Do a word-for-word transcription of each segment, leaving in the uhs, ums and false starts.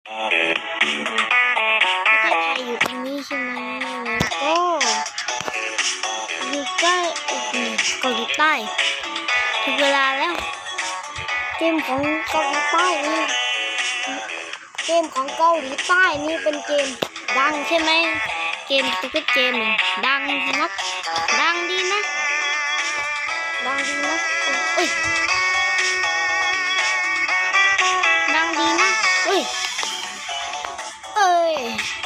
ประเทศไทยอยู่ตรงนี้ใช่ไหมแล้วก็อยู่ใกล้เกาหลีใต้ถึงเวลาแล้วเกมของเกาหลีใต้นี่เกมของเกาหลีใต้นี่เป็นเกมดังใช่ไหมเกมสควิดเกมดังนักดังดีนะดังดีนะเอ้ยดังดีนะเอ้ยเอ้ย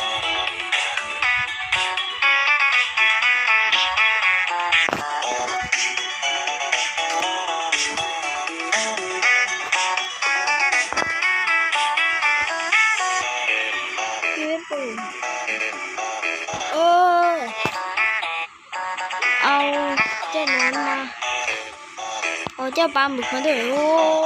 เออเอาเจ้าหนอนมาเอาเจ้าปลาหมึกมาด้วยโอ้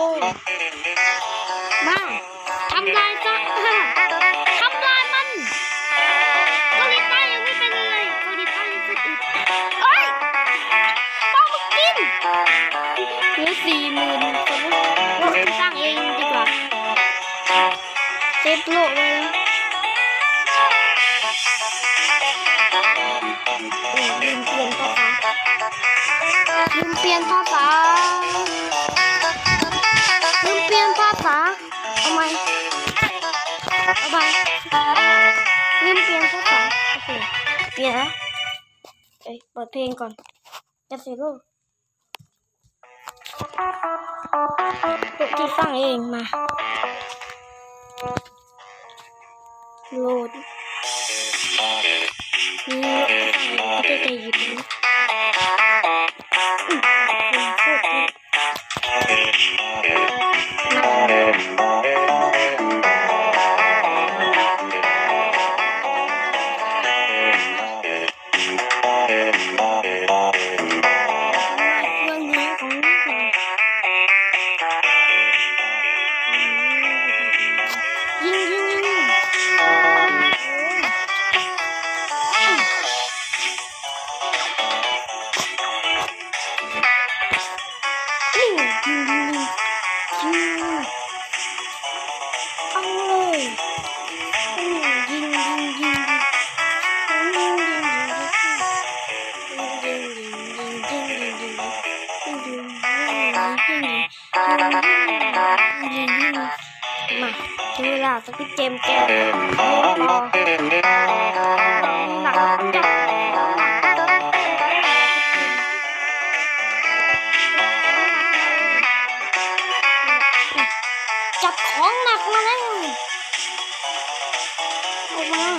มาทำลายซะทำลายมันเกาหลีใต้ยังไม่เป็นเลยเกาหลีใต้ยังเป็นอีกเอ้ยปลาหมึกกินเหลือสี่หมื่นคนเราสร้างเองดีกว่าเซฟโลกเลยนะลืมเปลี่ยนภาษาลืมเปลี่ยนภาษาลืมเปลี่ยนภาษาเอาไหมเอาไปลืมเปลี่ยนภาษาโอเคเปลี่ยนนะเอ้ยเปิดเพลงก่อนจะเสร็จแล้วตัวที่สร้างเองมาโหลดนี่ประเทศไทยอยู่ตรงนี้มาถึงเวลาสควิดเกมแกรอหนักจับจับของหนักมาแล้วออกมา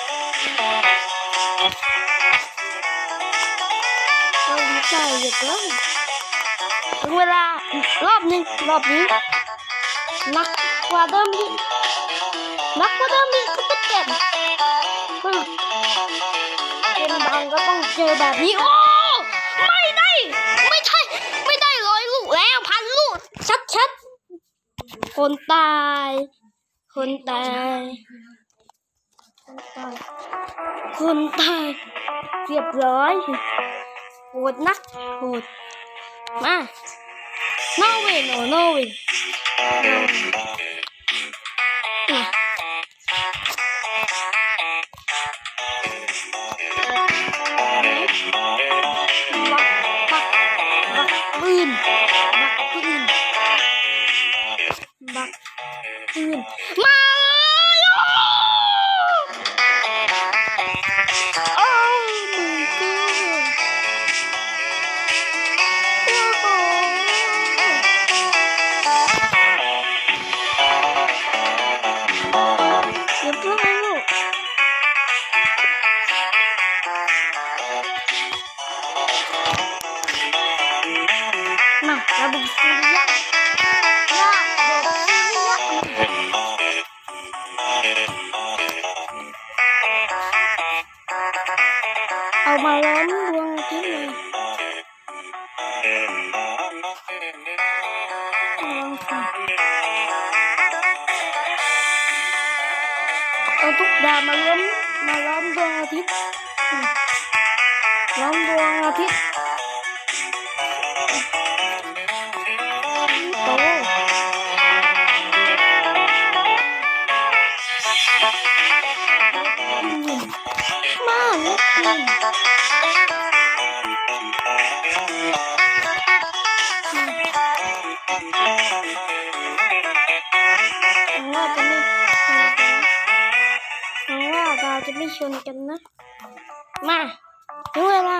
เราดีใจหยุดแล้วถึงเวลารอบหนึ่งรอบนี้หนักกว่าเดิมอีกหนักกว่าเดิมอีกก็เจ็บเกมดังก็ต้องเจอแบบนี้โอ้ไม่ได้ไม่ใช่ไม่ได้ร้อยลูกแล้วพันลูกชัดๆคนตายคนตายคนตายเรียบร้อยโหดนักโหดมา no win no no winบักปืนมาโอ้เดี๋ยวเพื่อนลูกมาระเบิดสุริยะเอามาล้อมดวงอาทิตย์เลยเอาทุกดาวมาล้อมมาล้อมดวงอาทิตย์ล้อมดวงอาทิตย์โตมาเล็กขึ้นว่าจะไม่ว่าเราจะไม่ชนกันนะมาถึงเวลา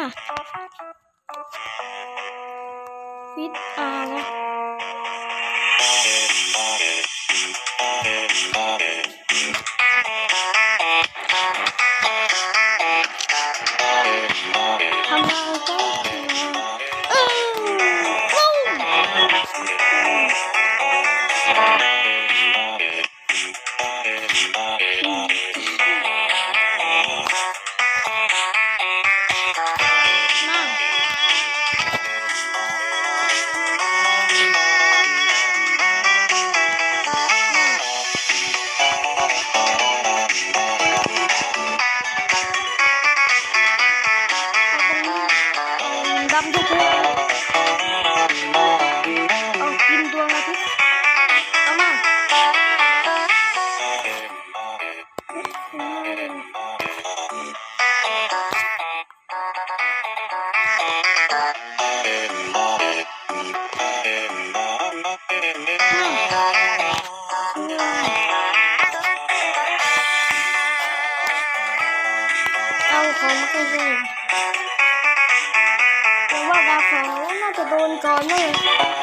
ฟิตอาร์นะทำอะไรก็เออสู้ดำทุกคนเอากินดวงอาทิตย์เอามาเอาของมาให้ดูว่าดาวของน่าจะโดนก่อนเลย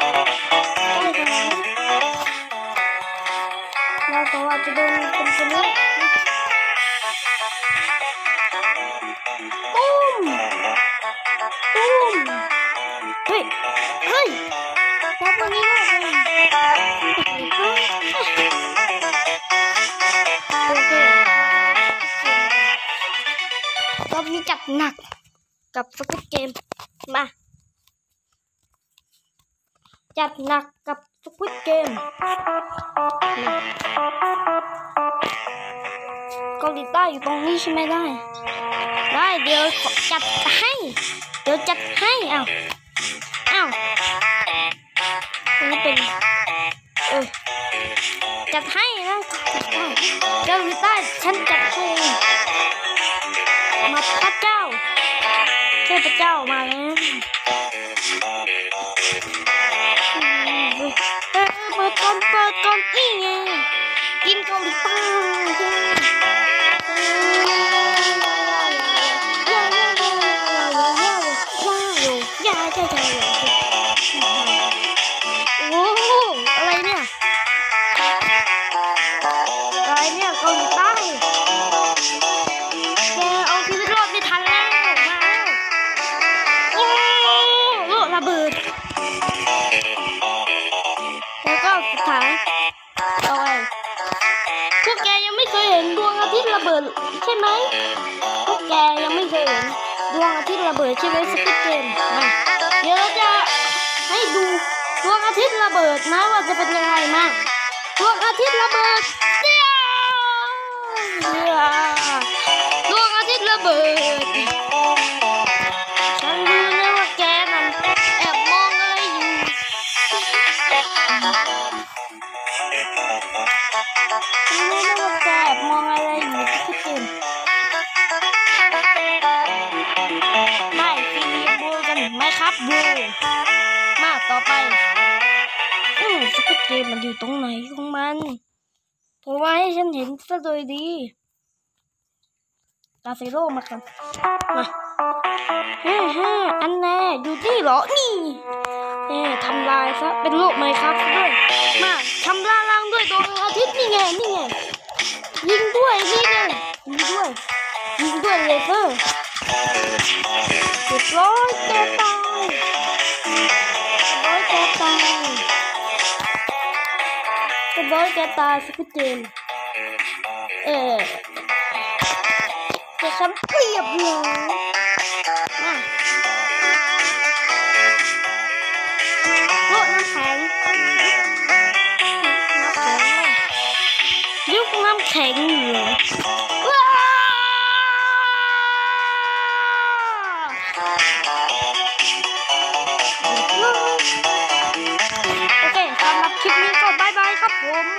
เราของอาจจะโดนเป็นคนนี้ตุ้มตุ้มเฮ้ยเฮ้ยแค่ตัวนี้ก็เลยโอเครอบนี้จัดหนักกับสควิดเกมมาจัดหนักกับสควิดเกมเกาหลีใต้อยู่ตรงนี้ใช่ไหมได้ได้เดี๋ยวจัดให้เดี๋ยวจัดให้อ้าวอ้าวนี่เป็นเออจัดให้นะเกาหลีใต้ฉันจัดให้มาพระเจ้าเทพเจ้ามาแล้วเปิดก่อนเปิดก่อนนี่ไงกินเกาหลีใต้โอ้โหอะไรเนี่ยอะไรเนี่ยเกาหลีใต้แกเอาชีวิตรอดไม่ทันแล้วมาแล้วโอ้โหระเบิดแล้วก็สุดท้ายเอาไว้พวกแกยังไม่เคยเห็นดวงอาทิตย์ระเบิดใช่ไหมพวกแกยังไม่เคยเห็นดวงอาทิตย์ระเบิดใช่ไหมสควิดเกมมาเดี๋ยวเราจะให้ดูดวงอาทิตย์ระเบิดนะว่าจะเป็นยังไงมาดวงอาทิตย์ระเบิดเดียวดวงอาทิตย์ระเบิดฉันรู้นะว่าแกนั่นแอบมองอะไรอยู่ฉันรู้นะว่าแกแอบมองอะไรอยู่ที่ตื่นไม่ซีเรียสบูกันไหมครับบูมาต่อไปอืมสควิดเกมมันอยู่ตรงไหนของมันเพราะว่าให้ฉันเห็นซะโดยดีกาเซโร่มาครับมาฮ่าฮ่าอันแน่อยู่นี่เหรอนี่เอ๊ทำลายซะเป็นโลกไหมครับด้วยมาทำลายล้างด้วยดวงอาทิตย์นี่ไงนี่ไงยิงด้วยนี่ไงยิงด้วยยิงด้วยเลเซอร์เรียบร้อยแกตายเรียบร้อยแกตายเรียบร้อยแกตายสควิดเกมเออจะฉันเปรียบเลยมาโลดน้ำแข็งน้ำแข็งยุคน้ำแข็งเลยว้าโอเคสำหรับคลิปนี้ก็บายบายครับผม